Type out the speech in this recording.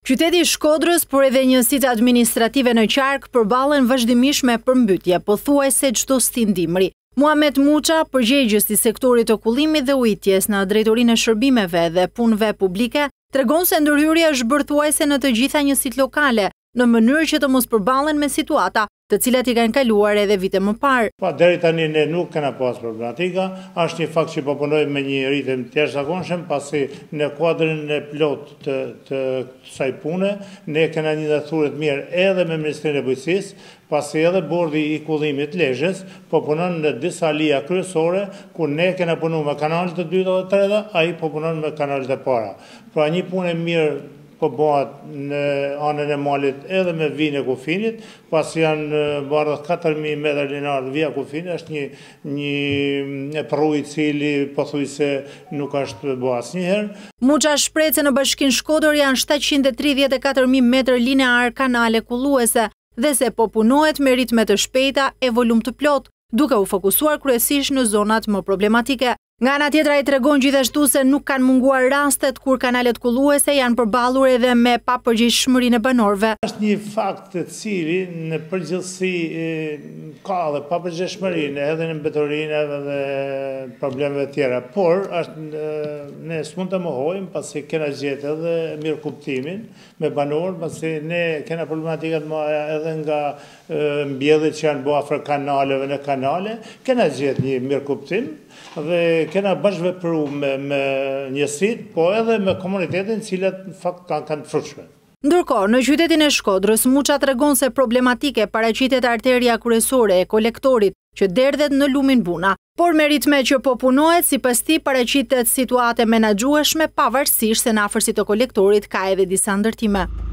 Qyteti i Shkodrës, por edhe njësitë administrative në qark përballen vazhdimisht me përmbytje, pothuajse çdo stin-dimri. Muhamet Muça, përgjegjës i sektorit të kullimit dhe ujitjes në Drejtorinë e Shërbimeve dhe Punëve Publike, tregon se ndërhyrja është bërë thuajse në të gjitha njësitë lokale, në mënyrë që të mos përballen me situata të cilat i kanë kaluar edhe vite më parë. Deri tani ne nuk kena pas problematika, është një fakt që po punojmë me një ritëm të jashtëzakonshëm, pasi në kuadrin e plot të kësaj pune, ne kena një dathure të mirë edhe me Ministrinë e Bujqësisë, pasi edhe bordi i kullimit Lezhës po punon në disa lija kryesore, ku ne kena punu me kanalet e dyta dhe të treta, ai po punon me kanalet e para. Pra një punë e mirë po bëhat në anën e malit edhe me vijën e kufinit, pasi janë bardhë 4.000 metra linar vija kufini, është një rrugë i cili pothuajse nuk është bërë asnjëherë. Muça shpreh se në Bashkinë Shkodër janë 734.000 metër linear kanale kulluese dhe se po punohet me ritme të shpejta e volum të plot, duke u fokusuar kryesisht në zonat më problematike. Nga ana tjetër ai tregon gjithashtu se nuk kanë munguar rastet kur kanalet kulluese janë përballur edhe me papërgjegjshmërinë e banorëve. Është një fakt të cili në përgjithësi ka dhe papërgjegjshmërinë edhe në mbetorinë dhe problemeve të tjera, por ne s'mund të mohojmë pasi kena gjetë edhe mirëkuptimin me banorë, pasi ne kena problematika të mëdha edhe nga mbjellit që janë bërë afër kanaleve në kanale, kena gjetë një mirëkuptim dhe kena bashkëvepru me njësitë, po edhe me komunitetin cilat në fakt kanë të frutshme. Ndërkohë, në qytetin e Shkodrës, Muça tregon se problematike paraqitet arteria kryesore e kolektorit që derdhet në lumin Buna, por me ritme që po punohet, sipas tij paraqitet situate menaxhueshme pavarësisht se në afërsi të kolektorit ka edhe disa ndërtime.